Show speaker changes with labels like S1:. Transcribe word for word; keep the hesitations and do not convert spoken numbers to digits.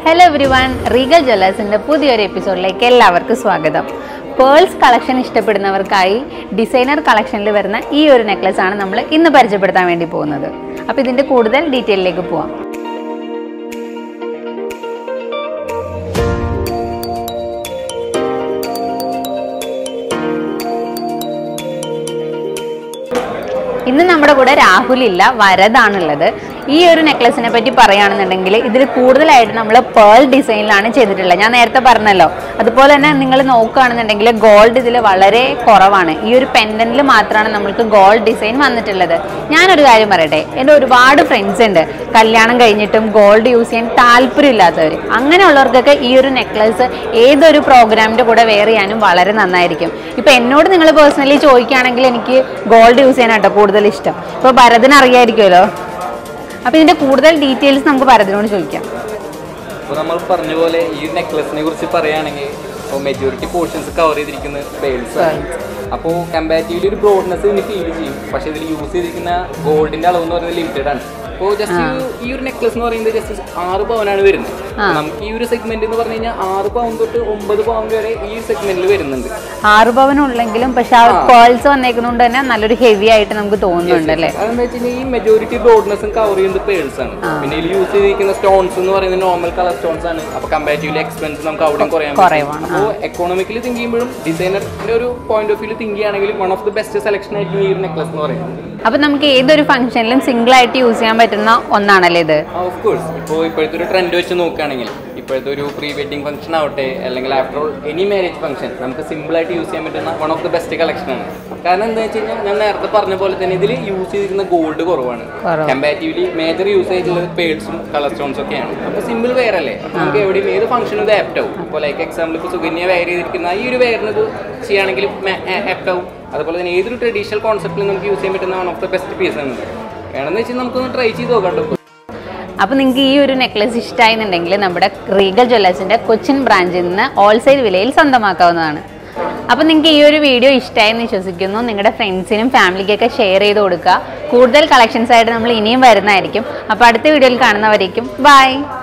S1: Hello everyone, Regal Jewellers in the പുതിയൊരു എപ്പിസോഡിലേക്ക് എല്ലാവർക്കും സ്വാഗതം. പേൾസ് കളക്ഷൻ ഇഷ്ടപ്പെടുന്നവർക്കായി ഡിസൈനർ കളക്ഷനിൽ വരുന്ന ഈ ഒരു നെക്ലസ് ആണ് നമ്മൾ ഇന്ന് പരിചയപ്പെടുത്താൻ വേണ്ടി പോകുന്നത്. അപ്പോൾ ഇതിന്റെ കൂടുതൽ ഡീറ്റെയിലേക്ക് പോവാം. ഇന്ന് നമ്മുടെ കൂടെ രാഹുൽ ഇല്ല, വരദാണുള്ളത്. ഈ ഒരു നെക്ലസിനെ പറ്റി പറയുകയാണെന്നുണ്ടെങ്കിൽ ഇതിൽ കൂടുതലായിട്ട് നമ്മൾ പേൾ ഡിസൈനിലാണ് ചെയ്തിട്ടുള്ളത്. ഞാൻ നേരത്തെ പറഞ്ഞല്ലോ, അതുപോലെ തന്നെ നിങ്ങൾ നോക്കുകയാണെന്നുണ്ടെങ്കിൽ ഗോൾഡ് ഇതിൽ വളരെ കുറവാണ്. ഈ ഒരു പെൻഡന്റിൽ മാത്രമാണ് നമ്മൾക്ക് ഗോൾഡ് ഡിസൈൻ വന്നിട്ടുള്ളത്. ഞാനൊരു കാര്യം പറയട്ടെ, എൻ്റെ ഒരുപാട് ഫ്രണ്ട്സ് ഉണ്ട് കല്യാണം കഴിഞ്ഞിട്ടും ഗോൾഡ് യൂസ് ചെയ്യാൻ താല്പര്യമില്ലാത്തവർ. അങ്ങനെയുള്ളവർക്കൊക്കെ ഈ ഒരു നെക്ലസ് ഏതൊരു പ്രോഗ്രാമിൻ്റെ കൂടെ വെയർ ചെയ്യാനും വളരെ നന്നായിരിക്കും. ഇപ്പോൾ എന്നോട് നിങ്ങൾ പേഴ്സണലി ചോദിക്കുകയാണെങ്കിൽ എനിക്ക് ഗോൾഡ് യൂസ് ചെയ്യാനാട്ടോ കൂടുതൽ ഇഷ്ടം. ഇപ്പോൾ ഭരതിന് അറിയായിരിക്കുമല്ലോ. അപ്പോൾ ഇതിന്റെ കൂടുതൽ ഡീറ്റെയിൽസ് നമുക്ക് ഭരതിനോട് ചോദിക്കാം.
S2: അപ്പോൾ നമ്മൾ പറഞ്ഞ പോലെ ഈ നെക്ലസിനെ കുറിച്ച് പറയുകയാണെങ്കിൽ ഇപ്പോൾ മെജോറിറ്റി പോർഷൻസ് കവർ ചെയ്തിരിക്കുന്നത് പേൾസ് ആണ്. അപ്പോൾ കമ്പാരിറ്റീവ്ലി ഒരു ബ്രോഡ്നെസ് ഇതിന് ഫീൽ ചെയ്യും. പക്ഷേ ഇതിൽ യൂസ് ചെയ്തിരിക്കുന്ന ഗോൾഡിന്റെ അളവ് എന്ന് പറയുന്നത് ലിമിറ്റഡ് ആണ്. അപ്പോൾ ജസ്റ്റ് ഈ ഒരു നെക്ലസ് എന്ന് പറയുന്നത് ജസ്റ്റ് ആറ് പവനാണ് വരുന്നത്. നമുക്ക് ഈ ഒരു സെഗ്മെന്റ് എന്ന് പറഞ്ഞു കഴിഞ്ഞാൽ ആറ് പവൻ തൊട്ട് ഒമ്പത് പവൻ വരെ ഈ സെഗ്മെന്റിൽ വരുന്നുണ്ട്.
S1: ആറ് പവനുള്ളെങ്കിലും പക്ഷെ ആ പേൾസ് വന്നേക്കുന്നതുകൊണ്ട് തന്നെ നല്ലൊരു ഹെവി ആയിട്ട് നമുക്ക് തോന്നുന്നുണ്ട് അല്ലേ?
S2: അതെന്താ വെച്ച് കഴിഞ്ഞാൽ ഈ മെജോറിറ്റി ബ്രോഡ്നെസ്സും കവർ ചെയ്യുന്നത് പേൾസ് ആണ്. പിന്നെ ഇതിൽ യൂസ് ചെയ്തിരിക്കുന്ന സ്റ്റോൺസ് എന്ന് പറയുന്നത് നോർമൽ കളർ സ്റ്റോൺസ് ആണ്. അപ്പോൾ കമ്പാരിറ്റീവ്ലി എക്സ്പെൻസ് നമുക്ക് അവിടെയും കുറയാൻ പറ്റും. അപ്പോൾ എക്കോണമിക്കലി തിങ്ക് ചെയ്യുമ്പോഴും ഡിസൈനറിന്റെ ഒരു പോയിന്റ് ഓഫ് വ്യൂ തിങ്ക് ചെയ്യുകയാണെങ്കിൽ one of the best selection ആയിരിക്കും ഈ ഒരു നെക്ലസ് എന്ന് പറയുന്നത്.
S1: അപ്പോൾ നമുക്ക് ഏതൊരു ഫംഗ്ഷനിലും സിംഗിൾ ആയിട്ട് യൂസ് ചെയ്യാൻ പറ്റുന്ന ഒന്നാണല്ലേ ഇത്?
S2: Of course. ഇപ്പോൾ ഇപ്പോഴത്തെ ഒരു ട്രെൻഡ് വെച്ച് നോക്കുകയാണെങ്കിൽ ഇപ്പോഴത്തെ ഒരു പ്രീ വെഡിങ് ഫംഗ്ഷൻ ആവട്ടെ, അല്ലെങ്കിൽ after all any marriage function നമുക്ക് സിമ്പിൾ ആയിട്ട് യൂസ് ചെയ്യാൻ പറ്റുന്ന വൺ ഓഫ് ദി ബെസ്റ്റ് കളക്ഷനാണ്. കാരണം എന്താ വെച്ച് കഴിഞ്ഞാൽ ഞാൻ നേരത്തെ പറഞ്ഞ പോലെ തന്നെ ഇതിൽ യൂസ് ചെയ്തിരിക്കുന്ന ഗോൾഡ് കുറവാണ്. കമ്പാരിറ്റീവ്ലി മേജർ യൂസ് ചെയ്തിട്ടുള്ളത് പേൾസും കളർ സ്റ്റോൺസും ഒക്കെയാണ്. അപ്പോൾ സിമ്പിൾ വെയർ അല്ലേ, നമുക്ക് എവിടെയും ഏത് ഫംഗ്ഷനും ഇത് ആപ്റ്റ് ആവും. ഇപ്പോൾ ലൈക്ക് എക്സാമ്പിൾ ഇപ്പോൾ സുകന്യ വെയർ ചെയ്തിരിക്കുന്ന ഈ ഒരു വെയറിന് ഇത് ചെയ്യുകയാണെങ്കിലും ആപ്റ്റ് ആവും. അതുപോലെ തന്നെ ഏതൊരു ട്രഡീഷണൽ കോൺസെപ്റ്റിൽ നമുക്ക് യൂസ് ചെയ്യാൻ പറ്റുന്ന one of the best piece ആണ്. വേണമെന്ന് വെച്ചാൽ നമുക്കൊന്ന് ട്രൈ ചെയ്ത് നോക്കാം.
S1: അപ്പോൾ നിങ്ങൾക്ക് ഈ ഒരു നെക്ലസ് ഇഷ്ടമായിരുന്നുണ്ടെങ്കിൽ നമ്മുടെ റീഗൽ ജ്വല്ലേഴ്സിൻ്റെ കൊച്ചിൻ ബ്രാഞ്ചിൽ നിന്ന് ഹോൾസെയിൽ വിലയിൽ സ്വന്തമാക്കാവുന്നതാണ്. അപ്പോൾ നിങ്ങൾക്ക് ഈ ഒരു വീഡിയോ ഇഷ്ടമായെന്ന് വിശ്വസിക്കുന്നു. നിങ്ങളുടെ ഫ്രണ്ട്സിനും ഫാമിലിക്കൊക്കെ ഷെയർ ചെയ്ത് കൊടുക്കുക. കൂടുതൽ കളക്ഷൻസ് ആയിട്ട് നമ്മൾ ഇനിയും വരുന്നതായിരിക്കും. അപ്പോൾ അടുത്ത വീഡിയോയിൽ കാണുന്നവരേക്കും ബൈ.